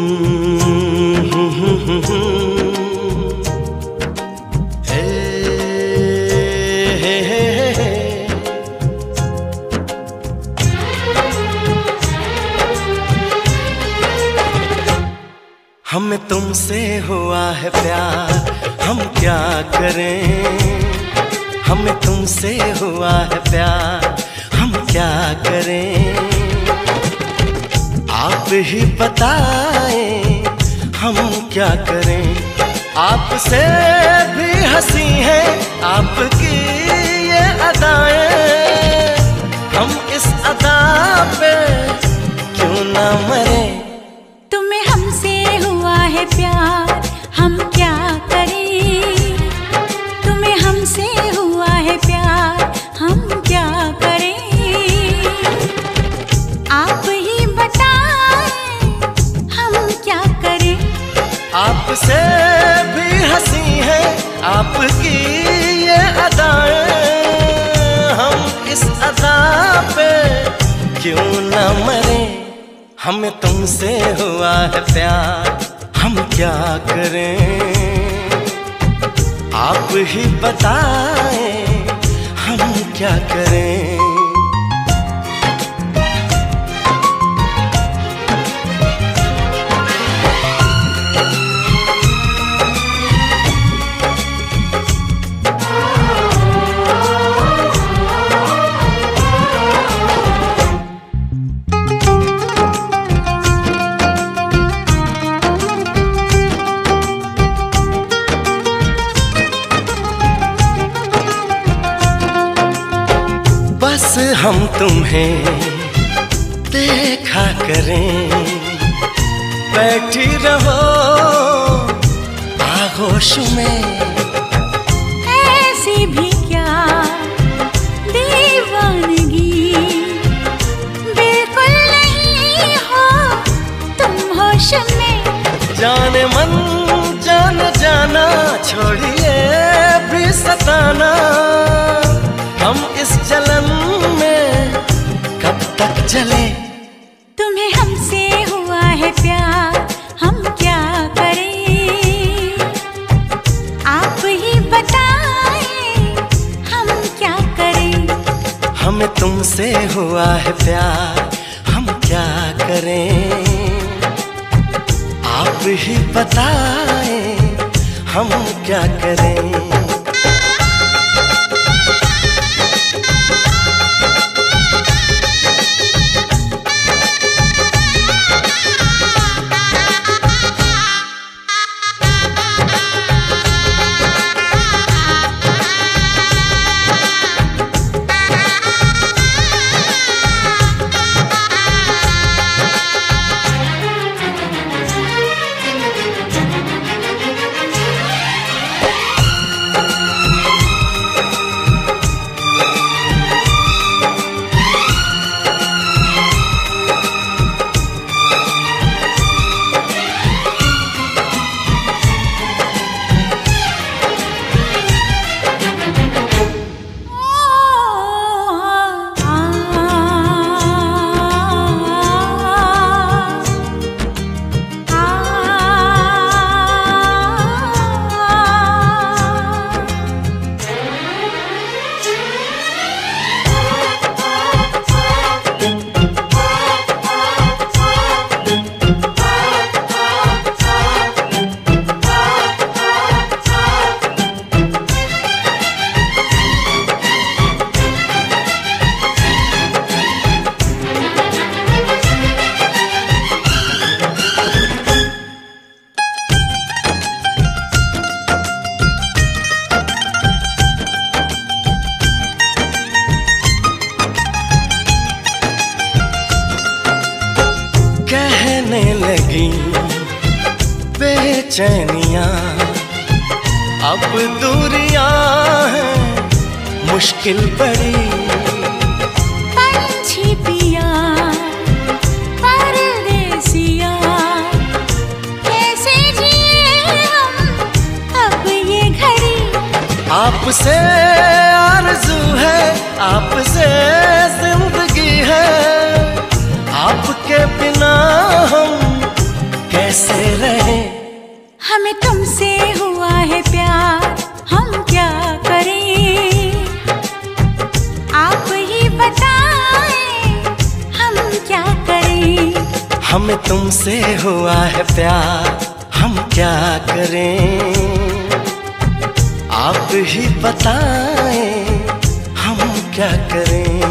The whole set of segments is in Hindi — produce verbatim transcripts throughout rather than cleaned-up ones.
हमें तुमसे हुआ है प्यार, हम क्या करें। हमें तुमसे हुआ है प्यार, हम क्या करें। आप ही बताएं हम क्या करें। आपसे भी हंसी है आपकी ये अदाएं, हम इस अदा पे क्यों ना मरे। तुम्हें हमसे हुआ है प्यार, हम क्या करें। तुम्हें हमसे हुआ है प्यार, हम क्या करें। आप ही बताएं हम क्या करें। आपसे भी हंसी है आपकी ये अदाएं, हम इस अदा पे क्यों ना मरे। हमें तुमसे हुआ है प्यार, हम क्या करें। आप ही बताएं हम क्या करें। बस हम तुम्हें देखा करें, बैठी रहो आगोश में। ऐसी भी क्या दीवानगी, बिल्कुल नहीं हो तुम होश में। जाने मन जान जाना, छोड़िए भी सताना। हम इस जलन में कब तक जले। तुम्हें हमसे हुआ है प्यार, हम क्या करें। आप ही बताएं हम क्या करें। हमें तुमसे हुआ है प्यार, हम क्या करें। आप ही बताएं हम क्या करें। लगी बेचैनियां, अब दूरियां हैं मुश्किल बड़ी। पंछी पिया परदेसिया, कैसे जिए हम अब ये घड़ी। आपसे आरज़ू है, आपसे जिंदगी है, आपके बिना हम कैसे हमें तुमसे हुआ है प्यार, हम क्या करें आप ही बताएं, हम क्या करें।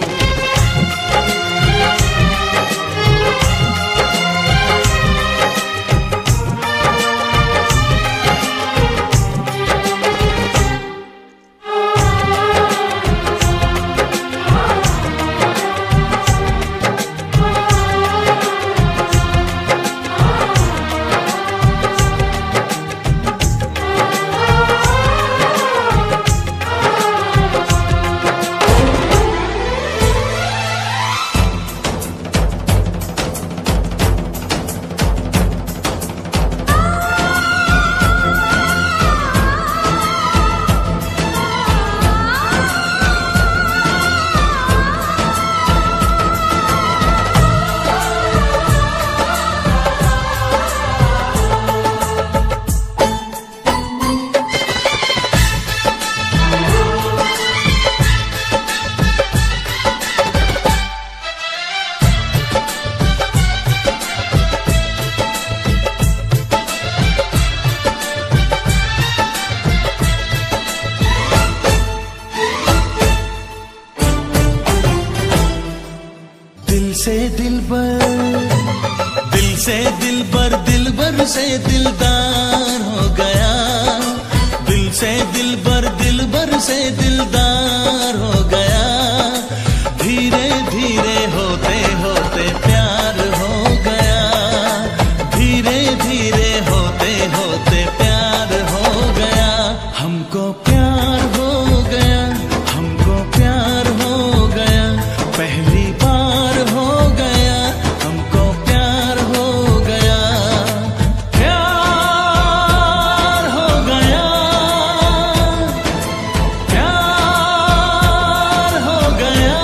से दिल बर, दिल से दिल बर, दिल बर से दिलदार हो गया। दिल से दिल बर, दिल बर से दिलदार हो गया। धीरे धीरे होते होते प्यार हो गया। धीरे धीरे होते होते प्यार हो गया। हमको प्यार हो गया, हमको प्यार हो गया। पहली बार हो गया, हमको प्यार हो गया। प्यार हो गया, प्यार हो गया।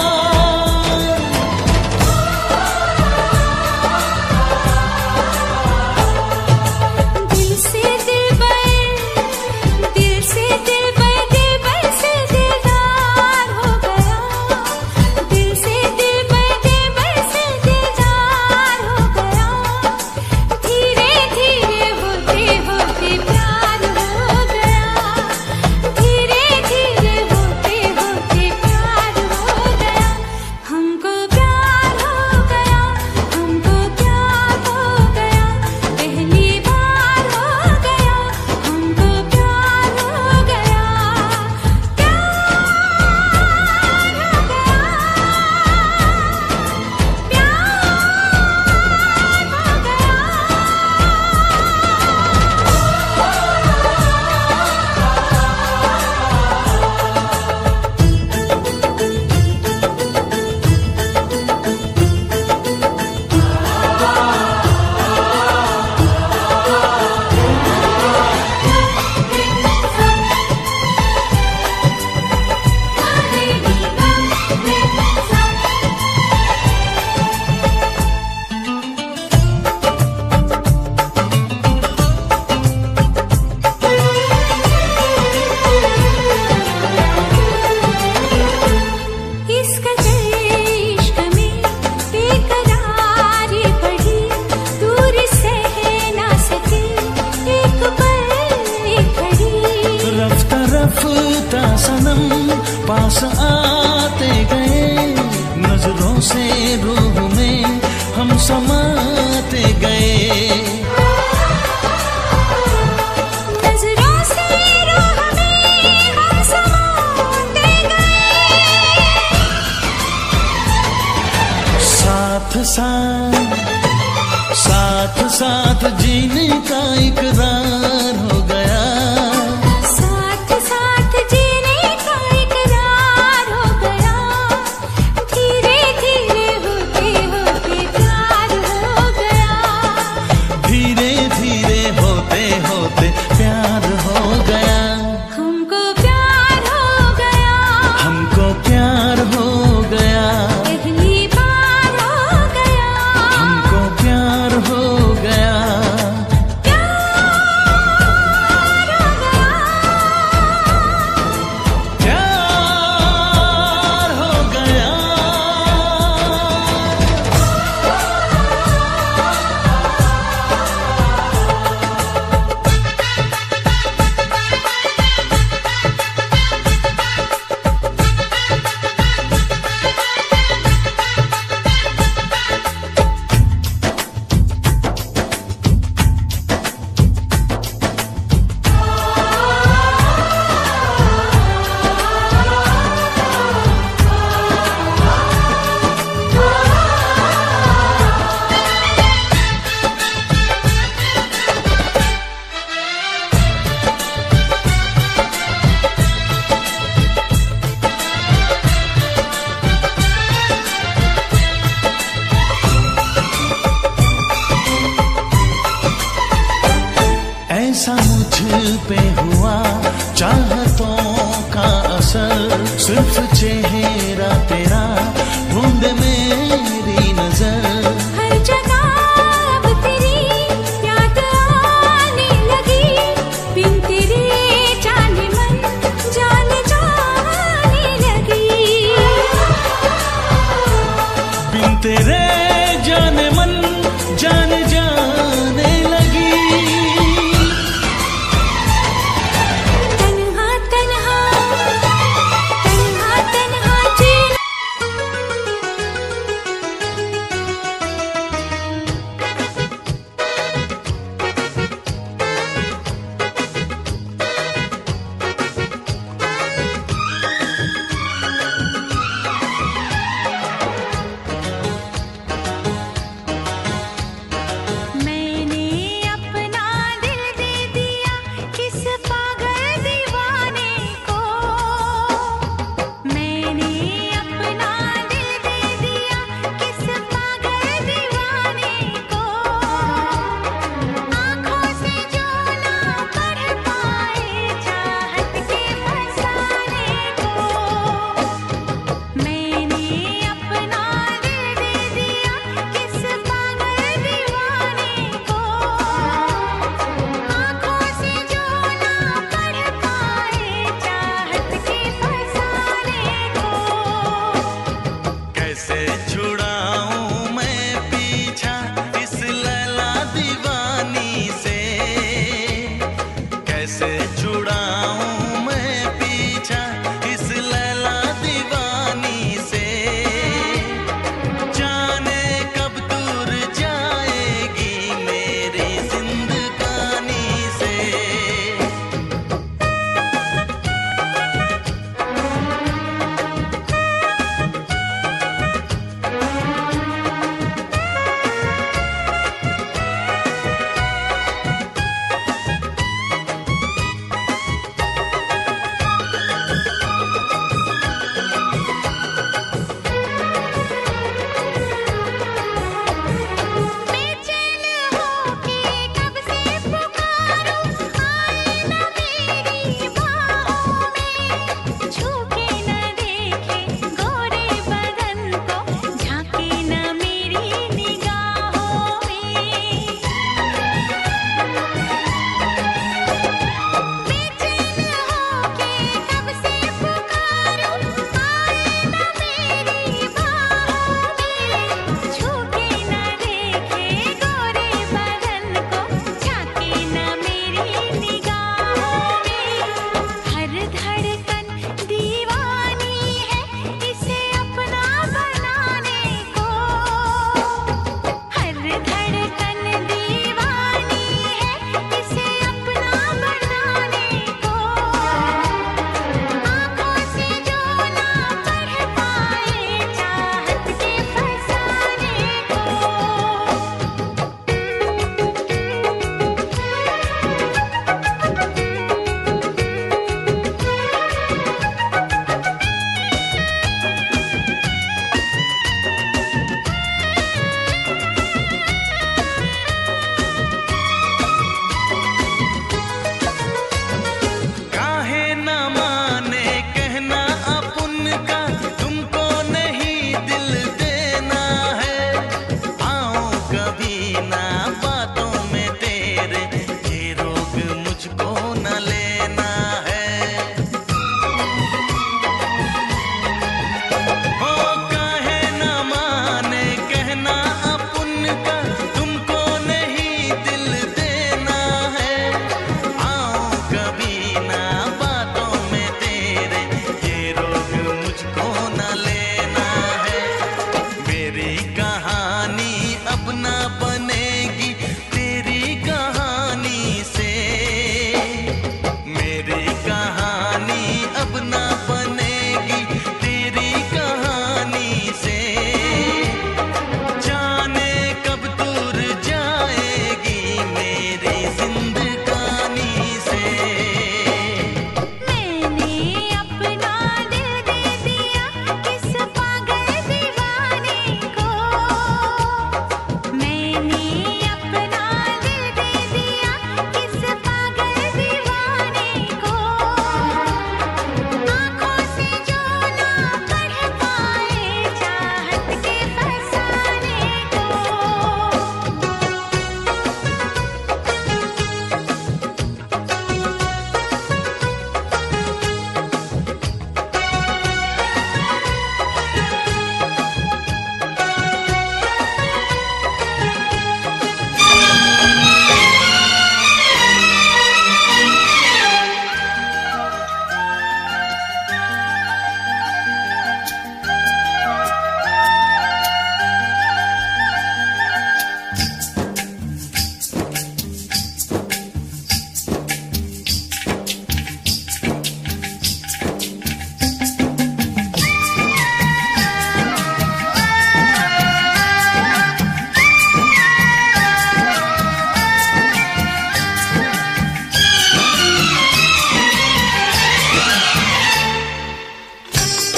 दिल से दिल बर, दिल से दिल बर, दिल बर से दिलदार हो गया। दिल से दिल बर, दिल बर से दिलदार हो गया। धीरे धीरे होते होते प्यार हो गया। धीरे धीरे होते होते प्यार हो गया। हमको प्यार हो गया, हमको प्यार हो गया। पहली बार हो गया, हमको प्यार हो गया। प्यार हो गया, इसका इश्क में बेकरारी बढ़ी। दूर सह ना सकी एक पल खड़ी। रफ्ता रफ्ता सनम पास आते गए। नजरों से रूह में हम समाते गए। नजरों से रूह में हम समाते गए। साथ साथ साथ साथ जीने का इकरार हो गया। साथ साथ जीने का इकरार हो गया। धीरे धीरे होते होते प्यार हो गया। धीरे धीरे होते होते प्यार हो गया। हमको प्यार हो गया, हमको प्यार हो गया। पहली बार हो गया। हमको प्यार हो गया। प्यार सिर्फ चेहरा तेरा ढूंढे मेरी नजर। हर जगह अब तेरी याद आने लगी, बिन तेरे जाने मन जान जाने लगी। बिन तेरे जाने मन जान जाने लगी। तन्हा तन्हा तन्हा तन्हा जीना। मैंने अपना दिल दे दिया किस पागल दीवाने को। मैंने अपना दिल दे दिया किस पागल दीवाने को। आँखों से जो ना पढ़ पाए चाहत के फसाने को। मैंने अपना दिल दे दिया किस पागल दीवाने को। आँखों से जो ना पढ़ पाए चाहत के फसाने को। कैसे छुड़ाऊं मैं पीछा इस लैला दीवानी से। कैसे छुड़ाऊं मैं पीछा इस लैला दीवानी से। जाने कब दूर जाएगी मेरी जिंदगानी से।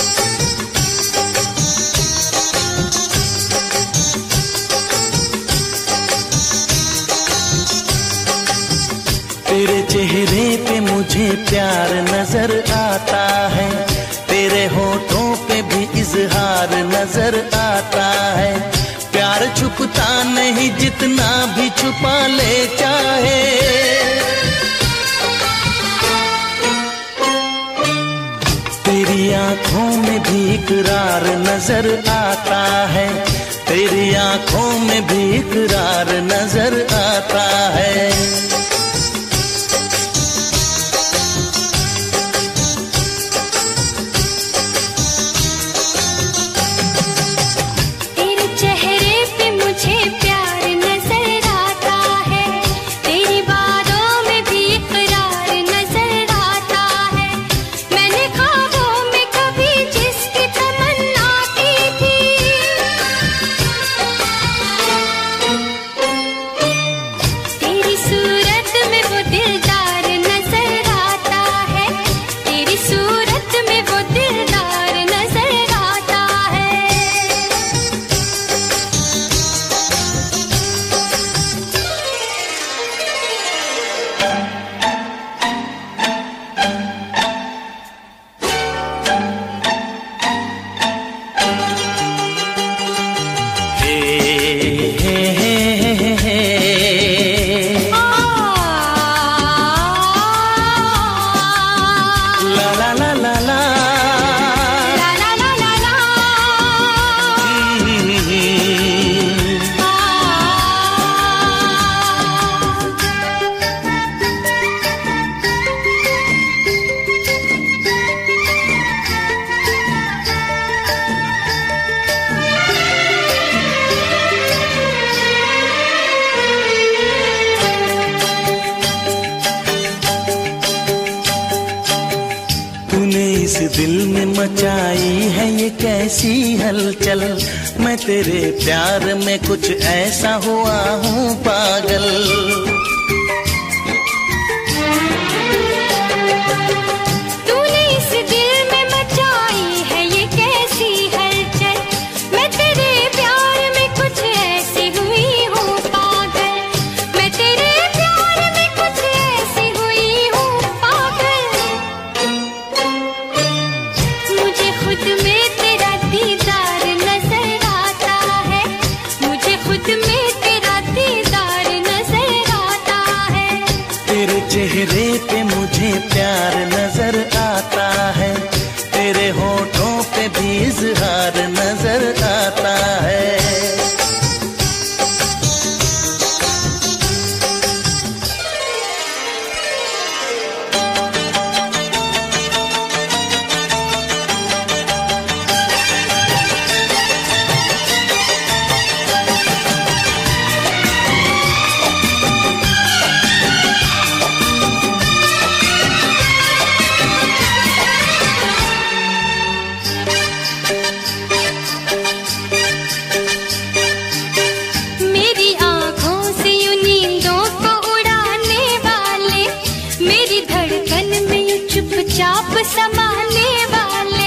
तेरे चेहरे पे मुझे प्यार नजर आता है, तेरे होठों पे भी इजहार नजर आता है। प्यार छुपता नहीं जितना भी छुपा ले चाहे, तेरी आंखों में भी इकरार नजर आता है, तेरी आंखों में भी इकरार नजर आता है। दिल में मचाई है ये कैसी हलचल, मैं तेरे प्यार में कुछ ऐसा हुआ हूँ पागल। तूने इस दिल में मचाई है ये कैसी हलचल, मैं तेरे प्यार में कुछ ऐसी हुई हूँ पागल, मैं तेरे प्यार में कुछ ऐसी हुई हूँ पागल। मुझे खुद में तेरा दीदार नजर आता है, मुझे खुद में तेरा दीदार नजर आता है। तेरे चेहरे पे मुझे प्यार नजर आता है, तेरे होठों पे भी इजहार नजर आता है। चाप समाने वाले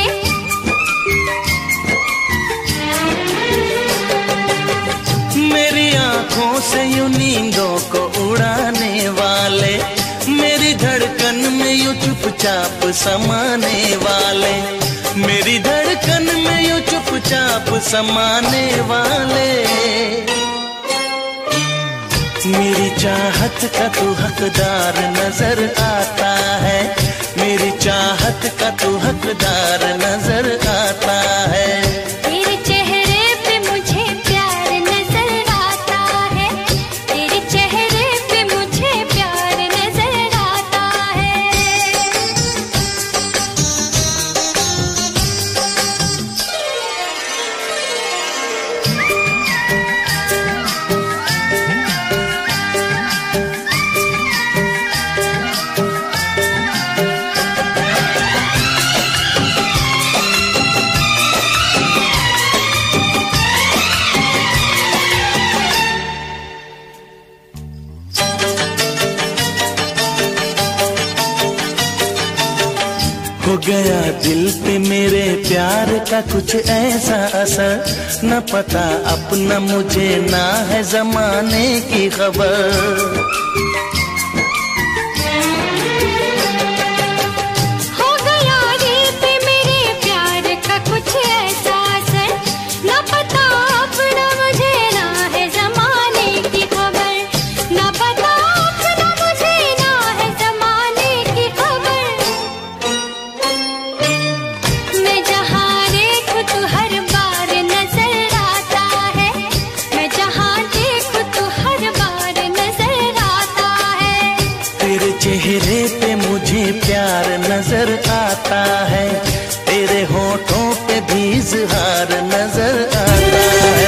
मेरी आंखों से यूं नींदों को उड़ाने वाले, मेरी धड़कन में यूं चुपचाप समाने वाले, मेरी धड़कन में यूं चुपचाप समाने वाले। मेरी चाहत का तू हकदार नजर आता है, मेरी चाहत का तू हकदार नजर आता है। तेरे चेहरे पे मुझे प्यार नजर आता है, तेरे चेहरे पे मुझे प्यार नजर आता है। प्यार का कुछ ऐसा असर, न पता अपना मुझे ना है जमाने की खबर। चेहरे पे मुझे प्यार नजर आता है, तेरे होठों पे भी इज़हार नजर आता है।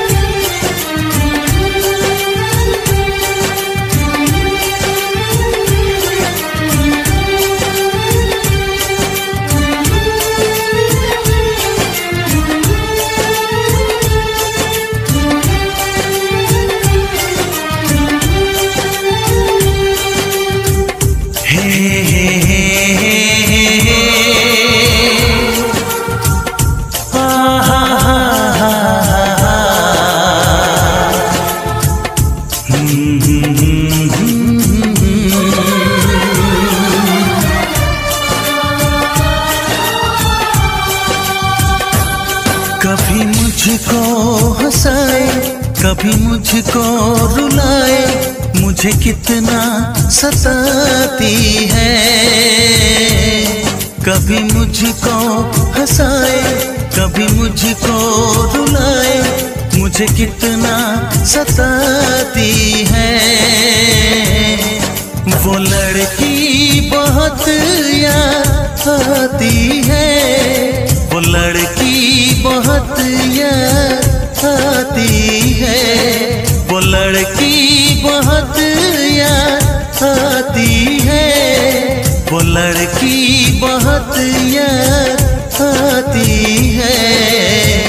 कभी मुझको हंसाए, कभी मुझको रुलाए, मुझे कितना सताती है। कभी मुझको हंसाए, कभी मुझको रुलाए, मुझे कितना सताती है। वो लड़की बहुत याद आती है, वो लड़की बहुत याद आती है, वो लड़की बहुत याद आती है, वो लड़की बहुत याद आती है।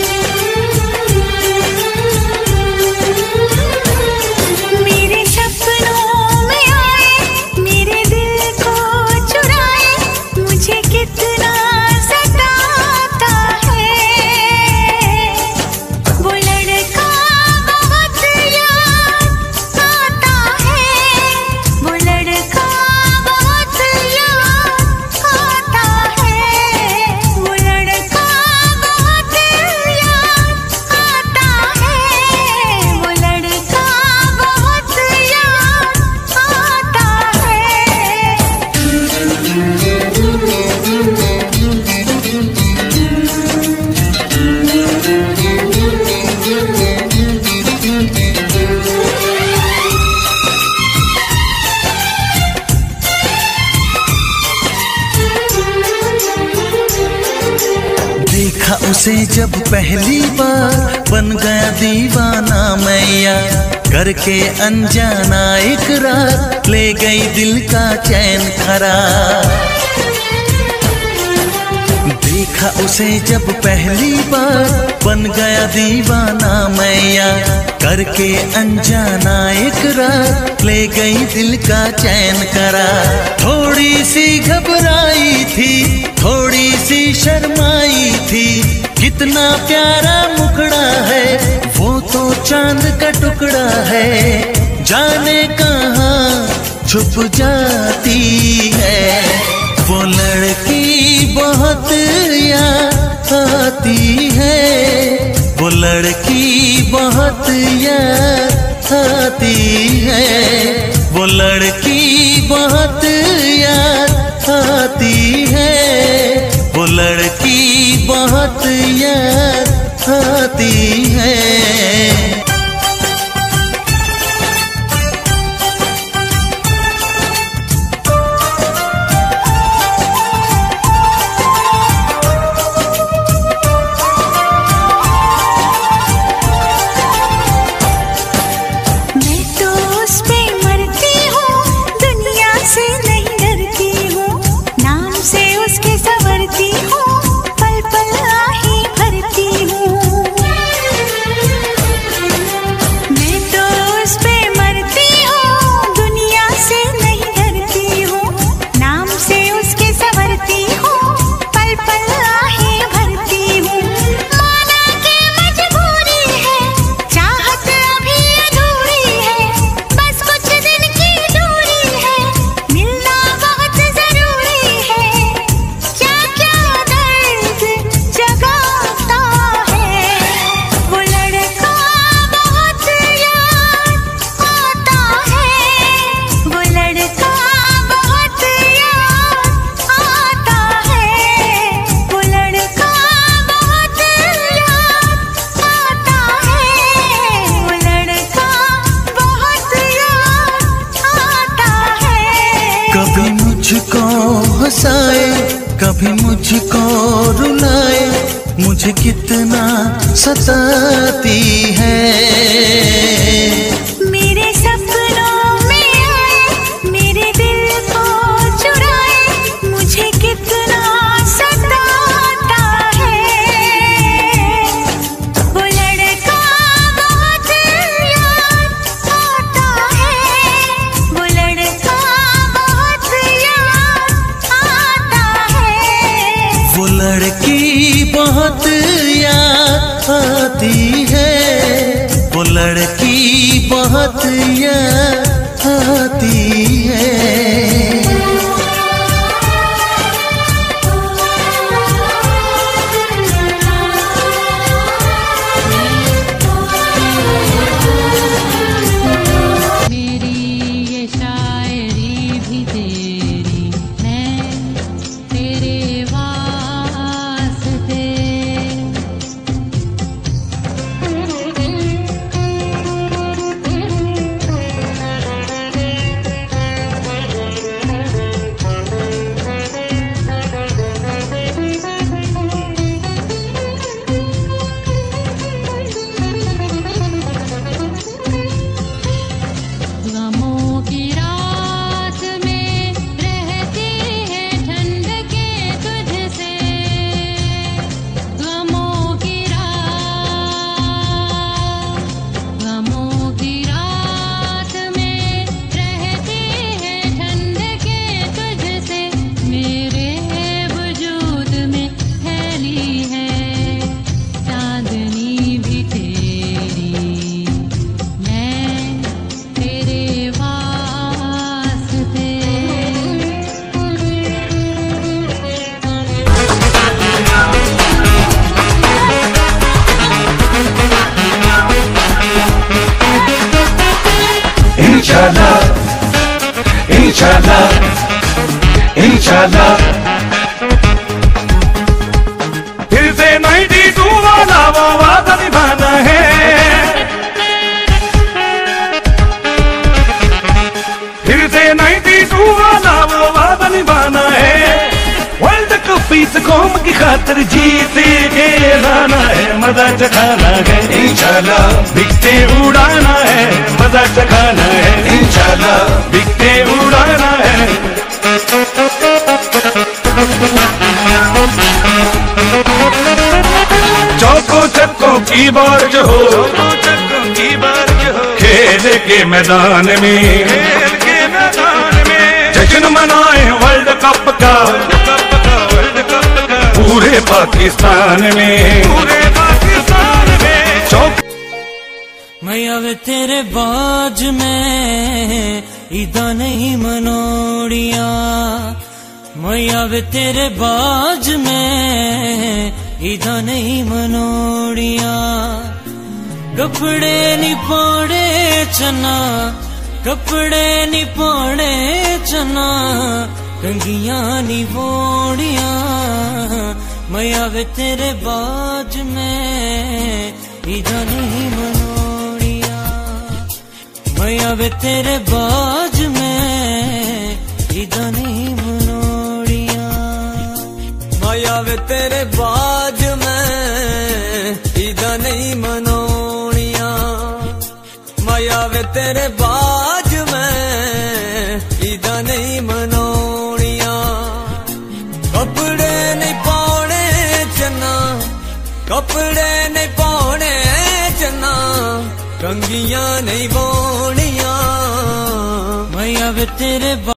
देखा उसे जब पहली बार, बन गया दीवाना मैया, करके अनजाना इकरार, ले गई दिल का चैन करार। देखा उसे जब पहली बार, बन गया दीवाना मैया, करके अनजाना इकरार, ले गई दिल का चैन करार। थोड़ी सी घबराई थी, थोड़ी सी शर्माई थी, कितना प्यारा मुखड़ा है, वो तो चांद का टुकड़ा है, जाने कहाँ छुप जाती है। वो लड़की बहुत याद आती है, वो लड़की बहुत याद आती है, वो लड़की बहुत याद आती है, वो लड़की बहुत याद आती है। पल पल आही भरती हूँ। कभी मुझको रुलाए, मुझे कितना सताती है। मेरे सपनों में आए, मेरे दिल को चुराए, मुझे कितना सताता है। वो लड़का बहुत याद आता है, वो लड़का बहुत याद आता है। वो लड़की बहुत याद आती है, वो लड़की बहुत याद आती है। मेरी ये शायरी भी तेरी, मैं तेरे वास्ते। गमों की रात में रहती है ठंड के तुझसे, गमों की रात, गमों की रात में रहती है ठंड के तुझसे। मेरे वजूद में फैली है चांदनी भी तेरी, मैं तेरे वास्ते। इंशाल्लाह इंशाल्लाह इंशाल्लाह फिर से नाइन्टी टू वाला वो वादा निभाना है। फिर से नाइन्टी टू वाला वो वादा निभाना है। वर्ल्ड कप इस कौम की खातिर जीते के लाना है, मजा चखाना है इंशाल्लाह, बिकते उड़ाना है, मजा चखाना है इंशाल्लाह, बिकते उड़ाना है। चौको चक्को की बारिश हो, चौको चक्को की बारिश हो, खेल के मैदान में, खेल के मैदान में जश्न मनाए वर्ल्ड कप का, वर्ल्ड कप का पूरे पाकिस्तान में, पूरे पाकिस्तान में। चौक मैं अब तेरे बाज में इदा नहीं मनोड़िया, मैं अब तेरे बाज में इदा नहीं मनोड़िया। कपड़े नी पाड़े चना, कपड़े नी पाड़े चना, कंगियां नी बोड़िया। मैं अब तेरे बाज में इदा नहीं मनोड़िया, मैं अब तेरे बाज में इदा नहीं मनोड़िया। मैं अब तेरे बाज में इदा नहीं मनोड़िया, मैं अब तेरे बाज में इदा नहीं मनोड़िया। कपड़े नहीं पाने चना, कपड़े नहीं पाने चना, कंगियां नहीं बोनिया। मैं अब तेरे